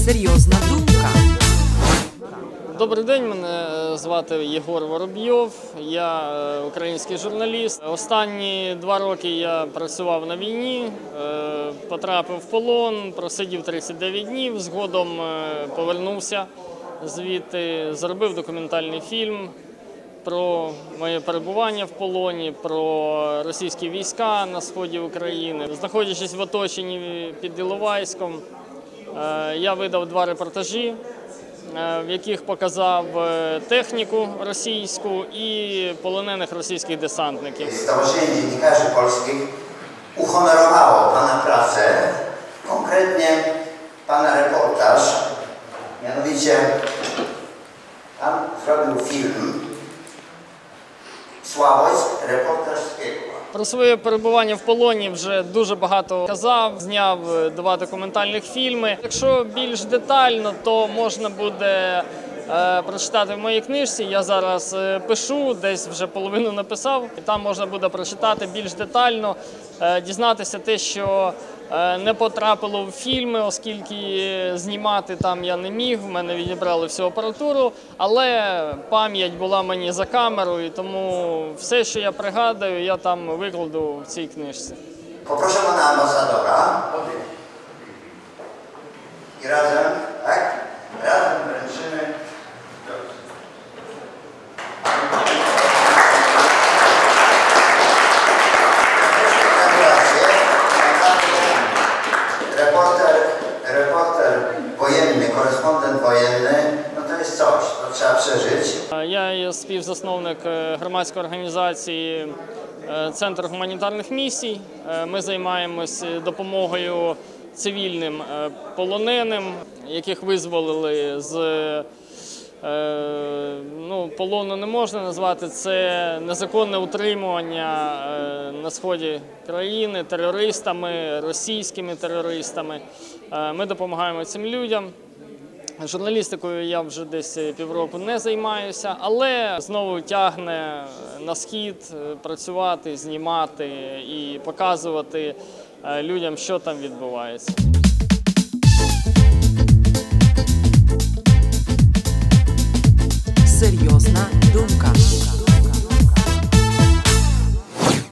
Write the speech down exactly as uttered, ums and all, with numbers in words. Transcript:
серйозна думка. Добрий день, мене звати Єгор Воробйов, я український журналіст. Останні два роки я працював на війні, потрапив в полон, просидів тридцять дев'ять днів, згодом повернувся звідти, зробив документальний фільм про моє перебування в полоні, про російські війська на сході України. Знаходячись в оточенні під Іловайськом, я видав два репортажі, в яких показав техніку російську і полонених російських десантників. Stowarzyszenie Dziennikarzy Polskich uhonorowało Pana pracę, konkretnie Pana reportaż. Mianowicie Pan zrobił film "Sławość, reportaż z piekła". Про своє перебування в полоні вже дуже багато казав, зняв два документальних фільми. Якщо більш детально, то можна буде е, прочитати в моїй книжці. Я зараз е, пишу, десь вже половину написав, і там можна буде прочитати більш детально, е, дізнатися те, що е, не потрапило в фільми, оскільки знімати там я не міг, в мене відібрали всю апаратуру, але пам'ять була мені за камерою, тому все, що я пригадую, я там викладу в цій книжці. Poproszę Pana ambasadora i razem, tak? Razem wręczymy. Gratulacje. Reporter, reporter wojenny, korespondent wojenny, no to jest coś, to trzeba przeżyć. Я є співзасновник громадської організації «Центр гуманітарних місій». Ми займаємось допомогою цивільним полоненим, яких визволили з ну, полону не можна назвати, це незаконне утримування на сході країни терористами, російськими терористами. Ми допомагаємо цим людям. Журналістикою я вже десь півроку не займаюся, але знову тягне на схід працювати, знімати і показувати людям, що там відбувається.